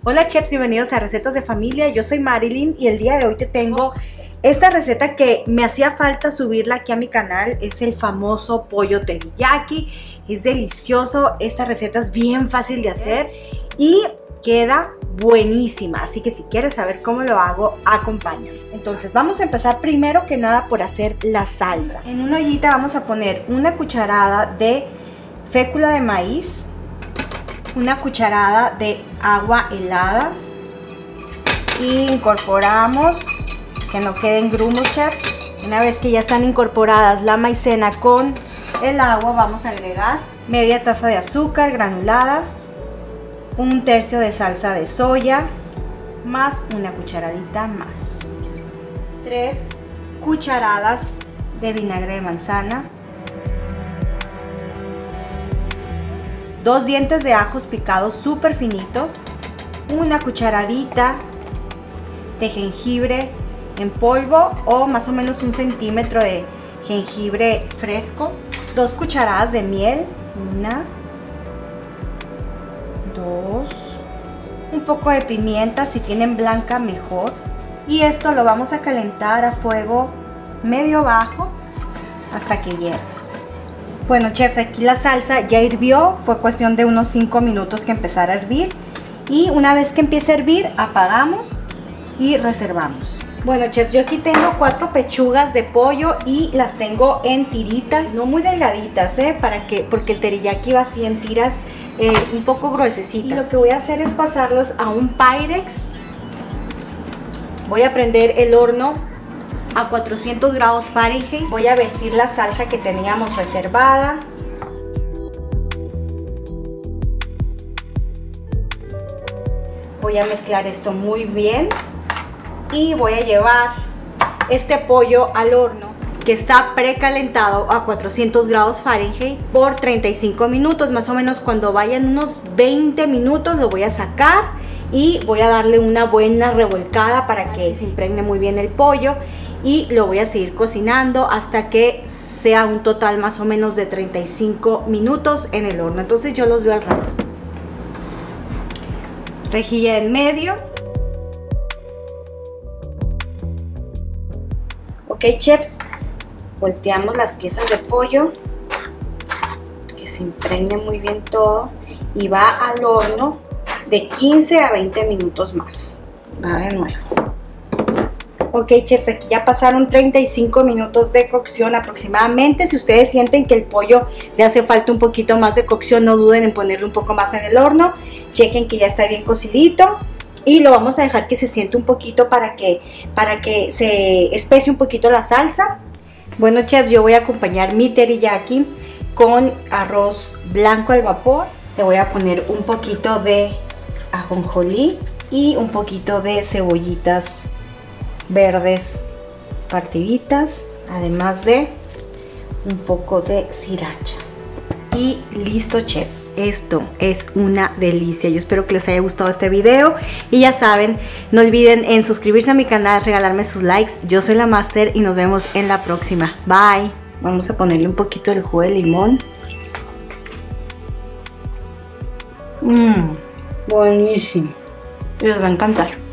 Hola chefs, bienvenidos a Recetas de Familia. Yo soy Marilyn y el día de hoy te tengo esta receta que me hacía falta subirla aquí a mi canal. Es el famoso pollo teriyaki. Es delicioso, esta receta es bien fácil de hacer y queda buenísima. Así que si quieres saber cómo lo hago, acompáñame. Entonces vamos a empezar primero que nada por hacer la salsa. En una ollita vamos a poner una cucharada de fécula de maíz, una cucharada de agua helada y incorporamos, que no queden grumos chefs. Una vez que ya están incorporadas la maicena con el agua, vamos a agregar media taza de azúcar granulada, un tercio de salsa de soya, más una cucharadita más, 3 cucharadas de vinagre de manzana, 2 dientes de ajos picados súper finitos, una cucharadita de jengibre en polvo o más o menos 1 centímetro de jengibre fresco, 2 cucharadas de miel, 1, 2, un poco de pimienta, si tienen blanca mejor, y esto lo vamos a calentar a fuego medio bajo hasta que hierva. Bueno chefs, aquí la salsa ya hirvió, fue cuestión de unos 5 minutos que empezara a hervir, y una vez que empiece a hervir apagamos y reservamos. Bueno chefs, yo aquí tengo 4 pechugas de pollo y las tengo en tiritas, no muy delgaditas, porque el teriyaki va así en tiras un poco gruesecitas. Y lo que voy a hacer es pasarlos a un Pyrex. Voy a prender el horno a 400 grados Fahrenheit. Voy a vertir la salsa que teníamos reservada. Voy a mezclar esto muy bien y voy a llevar este pollo al horno que está precalentado a 400 grados Fahrenheit por 35 minutos. Más o menos cuando vayan unos 20 minutos lo voy a sacar y voy a darle una buena revolcada para que se impregne muy bien el pollo, y lo voy a seguir cocinando hasta que sea un total más o menos de 35 minutos en el horno. Entonces yo los veo al rato. Rejilla en medio. Ok chefs, volteamos las piezas de pollo, que se impregne muy bien todo, y va al horno de 15 a 20 minutos más. Va de nuevo. Ok chefs, aquí ya pasaron 35 minutos de cocción aproximadamente. Si ustedes sienten que el pollo le hace falta un poquito más de cocción, no duden en ponerle un poco más en el horno. Chequen que ya está bien cocidito y lo vamos a dejar que se siente un poquito para que se especie un poquito la salsa. Bueno chefs, yo voy a acompañar mi teriyaki con arroz blanco al vapor. Le voy a poner un poquito de ajonjolí y un poquito de cebollitas verdes partiditas, además de un poco de sriracha. Y listo chefs, esto es una delicia. Yo espero que les haya gustado este video y ya saben, no olviden en suscribirse a mi canal, regalarme sus likes. Yo soy la Master y nos vemos en la próxima. Bye. Vamos a ponerle un poquito de jugo de limón. Buenísimo, les va a encantar.